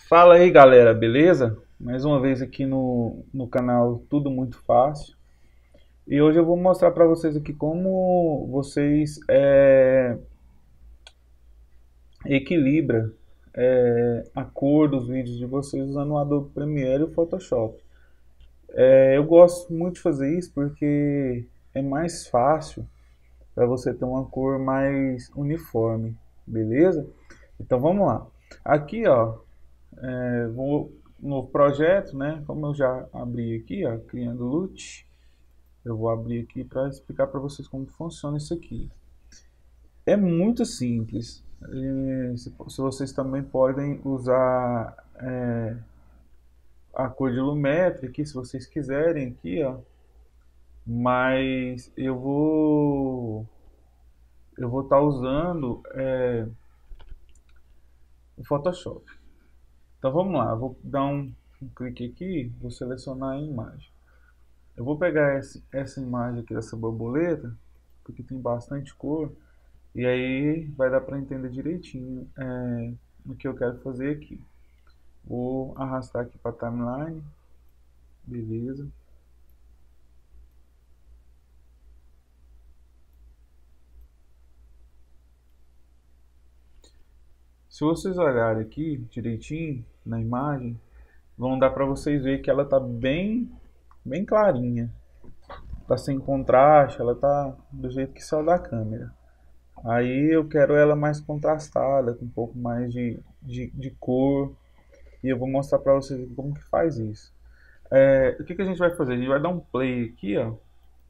Fala aí galera, beleza? Mais uma vez aqui no canal Tudo Muito Fácil. E hoje eu vou mostrar para vocês aqui como vocês equilibra a cor dos vídeos de vocês usando o Adobe Premiere e o Photoshop. Eu gosto muito de fazer isso porque é mais fácil para você ter uma cor mais uniforme, beleza? Então vamos lá. Aqui ó, vou no projeto, né? Como eu já abri aqui, ó, criando LUT, eu vou abrir aqui para explicar para vocês como funciona isso aqui. É muito simples. Se vocês também podem usar a cor de Lumetri aqui, se vocês quiserem aqui, ó. Mas eu vou estar usando o Photoshop. Então vamos lá, eu vou dar um clique aqui, vou selecionar a imagem. Eu vou pegar essa imagem aqui dessa borboleta, porque tem bastante cor, e aí vai dar para entender direitinho o que eu quero fazer aqui. Vou arrastar aqui para a timeline, beleza. Se vocês olharem aqui direitinho na imagem, vão dar para vocês ver que ela está bem clarinha. Tá sem contraste, ela tá do jeito que saiu da câmera. Aí eu quero ela mais contrastada, com um pouco mais de cor. E eu vou mostrar para vocês aqui como que faz isso. O que a gente vai fazer? A gente vai dar um play aqui, ó.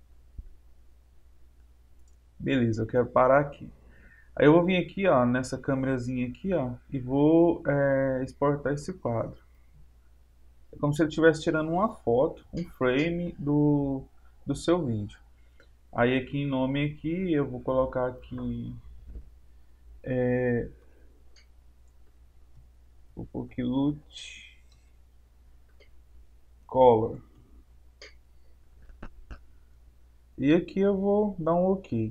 Beleza, eu quero parar aqui. Aí eu vou vir aqui, ó, nessa câmerazinha aqui, ó, e vou exportar esse quadro. É como se ele estivesse tirando uma foto, um frame do seu vídeo. Aí aqui em nome aqui, eu vou colocar aqui, vou pôr aqui LUT Color. E aqui eu vou dar um OK.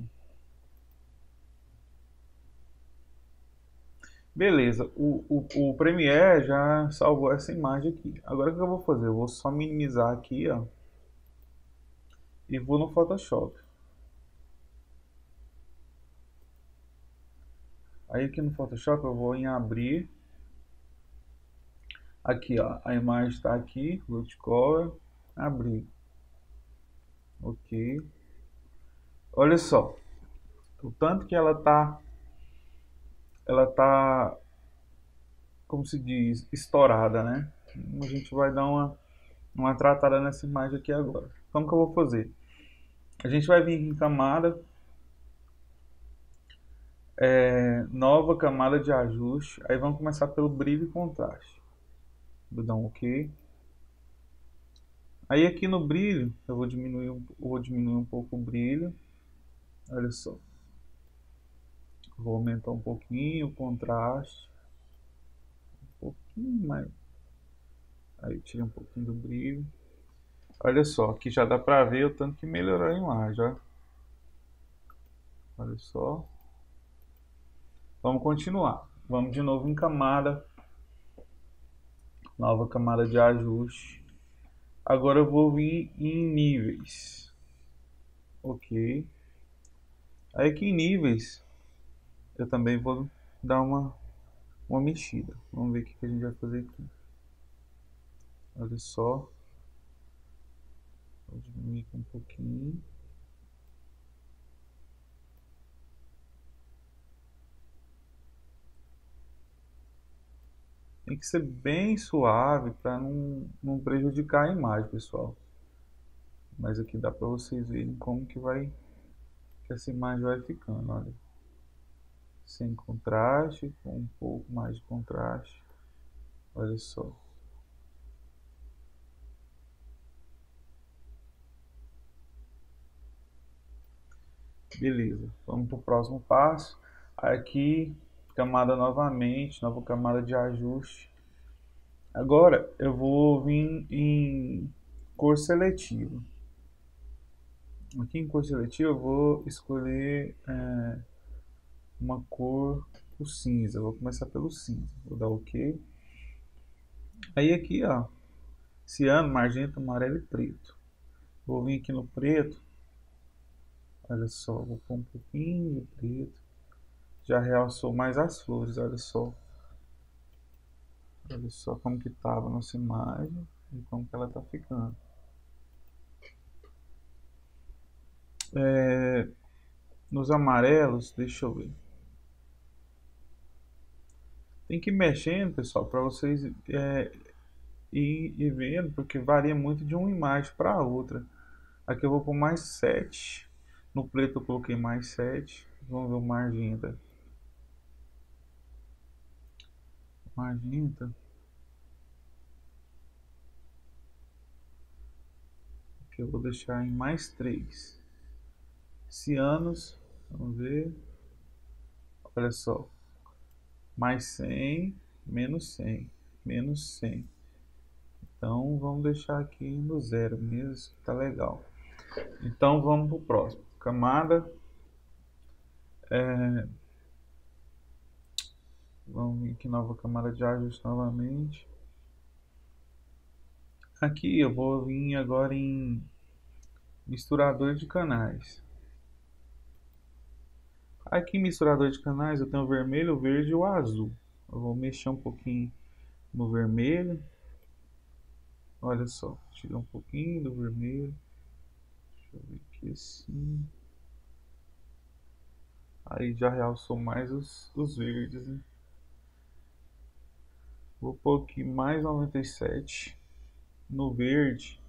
Beleza, o Premiere já salvou essa imagem aqui. Agora o que eu vou fazer? Eu vou só minimizar aqui, ó, e vou no Photoshop. Aí aqui no Photoshop eu vou em abrir. Aqui, ó, a imagem está aqui, LUT Color, abrir. OK. Olha só, o tanto que ela tá, como se diz, estourada, né? A gente vai dar uma tratada nessa imagem aqui agora. Como que eu vou fazer? A gente vai vir em camada, nova camada de ajuste. Aí vamos começar pelo brilho e contraste. Vou dar um OK. Aí aqui no brilho, eu vou diminuir um pouco o brilho. Olha só. Vou aumentar um pouquinho o contraste. Um pouquinho mais. Aí tira um pouquinho do brilho. Olha só, aqui já dá pra ver o tanto que melhorou a imagem, ó. Olha só. Vamos continuar. Vamos de novo em camada. Nova camada de ajuste. Agora eu vou vir em níveis. OK. Aí aqui em níveis, eu também vou dar uma mexida. Vamos ver o que a gente vai fazer aqui. Olha só. Vou diminuir aqui um pouquinho. Tem que ser bem suave para não prejudicar a imagem, pessoal. Mas aqui dá para vocês verem como que essa imagem vai ficando, olha. Sem contraste, com um pouco mais de contraste. Olha só. Beleza, vamos para o próximo passo. Aqui, camada novamente, nova camada de ajuste. Agora eu vou vir em cor seletiva. Aqui em cor seletiva eu vou escolher uma cor, o cinza. Vou começar pelo cinza. Vou dar OK. Aí aqui, ó, ciano, magenta, amarelo e preto. Vou vir aqui no preto. Olha só, vou pôr um pouquinho de preto. Já realçou mais as flores, olha só. Olha só como que tava nossa imagem e como que ela tá ficando. Nos amarelos, deixa eu ver. Tem que ir mexendo, pessoal, para vocês ir vendo, porque varia muito de uma imagem para outra. Aqui eu vou pôr mais 7. No preto eu coloquei mais 7. Vamos ver o magenta. Magenta. Aqui eu vou deixar em mais 3. Cianos. Vamos ver. Olha só. Mais 100. Menos 100. Menos 100. Então vamos deixar aqui no 0 mesmo. Tá legal. Então vamos pro próximo. Camada. Vamos vir aqui, nova camada de ajuste novamente. Aqui eu vou vir agora em misturador de canais. Aqui em misturador de canais eu tenho o vermelho, o verde e o azul. Eu vou mexer um pouquinho no vermelho. Olha só, tirar um pouquinho do vermelho. Deixa eu ver aqui assim. Aí já realçou mais os verdes, né? Vou pôr aqui mais 97 no verde.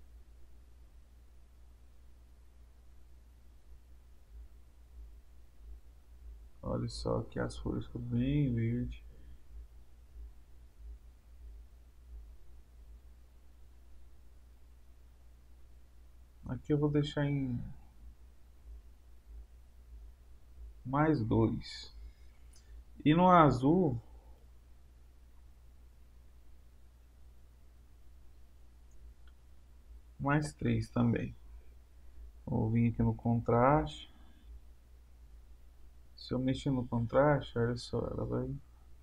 Olha só que as folhas ficam bem verde. Aqui eu vou deixar em mais 2. E no azul, mais 3 também. Vou vir aqui no contraste. Se eu mexer no contraste, olha só, ela vai...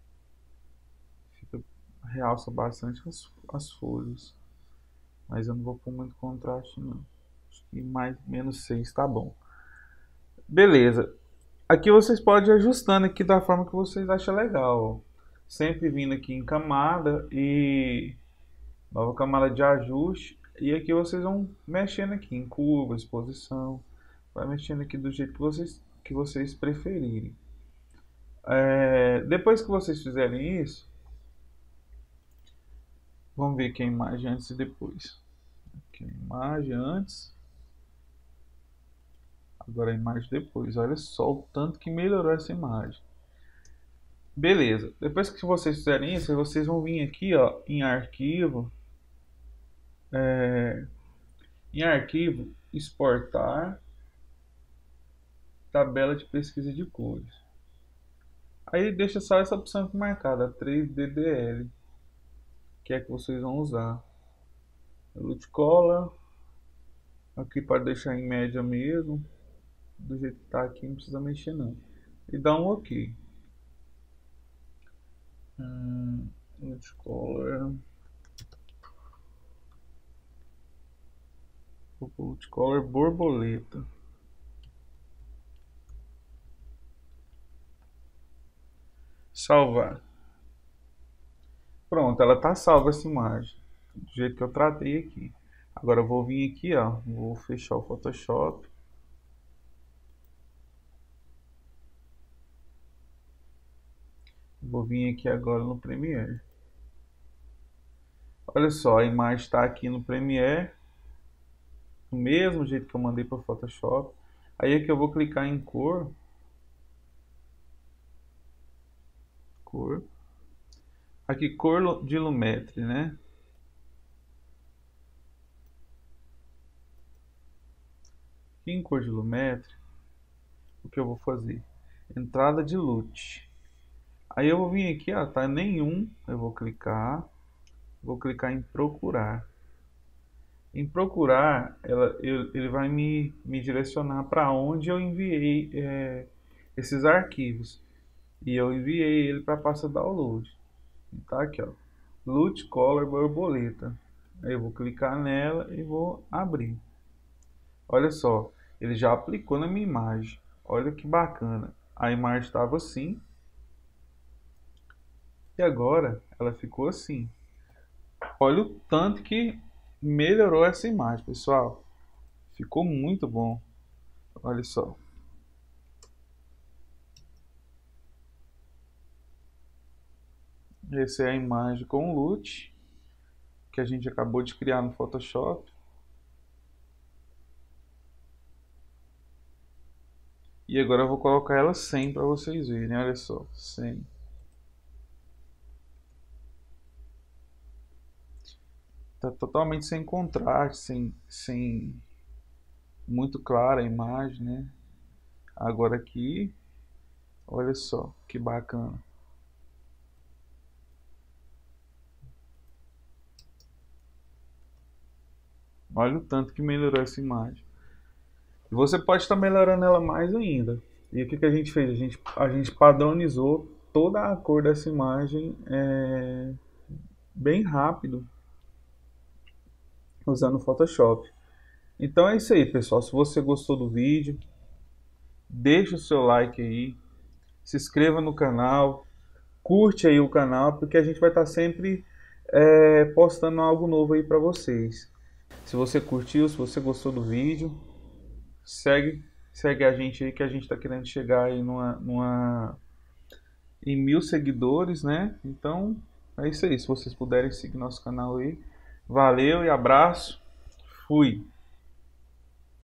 realça bastante as folhas. Mas eu não vou pôr muito contraste não. Acho que menos 6 tá bom. Beleza. Aqui vocês podem ir ajustando aqui da forma que vocês acham legal. Sempre vindo aqui em camada e nova camada de ajuste. E aqui vocês vão mexendo aqui em curva, exposição. Vai mexendo aqui do jeito que vocês preferirem. Depois que vocês fizerem isso, vamos ver aqui a imagem antes e depois. Aqui a imagem antes. Agora a imagem depois. Olha só o tanto que melhorou essa imagem. Beleza. Depois que vocês fizerem isso, vocês vão vir aqui, ó, em arquivo. Em arquivo, exportar tabela de pesquisa de cores. Aí deixa só essa opção aqui marcada, 3DDL, que é que vocês vão usar. Loot Color. Aqui pode deixar em média mesmo. Do jeito que tá aqui, não precisa mexer não. E dá um OK. Loot Color. Loot Color borboleta. Salvar. Pronto, ela tá salva essa imagem. Do jeito que eu tratei aqui. Agora eu vou vir aqui, ó. Vou fechar o Photoshop. Vou vir aqui agora no Premiere. Olha só, a imagem está aqui no Premiere. Do mesmo jeito que eu mandei para o Photoshop. Aí aqui eu vou clicar em cor. Cor. Aqui cor de Lumetri, né? Aqui em cor de Lumetri, o que eu vou fazer? Entrada de LUT. Aí eu vou vir aqui, ó, tá nenhum, eu vou clicar em procurar. Em procurar, ele vai me direcionar para onde eu enviei esses arquivos. E eu enviei ele para a pasta download. Tá aqui, ó. Lute Color borboleta. Aí eu vou clicar nela e vou abrir. Olha só, ele já aplicou na minha imagem. Olha que bacana. A imagem estava assim e agora ela ficou assim. Olha o tanto que melhorou essa imagem, pessoal. Ficou muito bom. Olha só. Essa é a imagem com o LUT que a gente acabou de criar no Photoshop. E agora eu vou colocar ela 100 para vocês verem. Olha só, 100. Tá totalmente sem contraste, sem muito clara a imagem, né? Agora aqui, olha só que bacana. Olha o tanto que melhorou essa imagem. E você pode estar melhorando ela mais ainda. E o que a gente fez? A gente padronizou toda a cor dessa imagem bem rápido usando o Photoshop. Então é isso aí, pessoal. Se você gostou do vídeo, deixa o seu like aí, se inscreva no canal, curte aí o canal, porque a gente vai estar sempre postando algo novo aí para vocês. Se você curtiu, se você gostou do vídeo, segue a gente aí que a gente está querendo chegar aí em 1000 seguidores, né? Então é isso aí. Se vocês puderem seguir nosso canal aí, valeu e abraço, fui!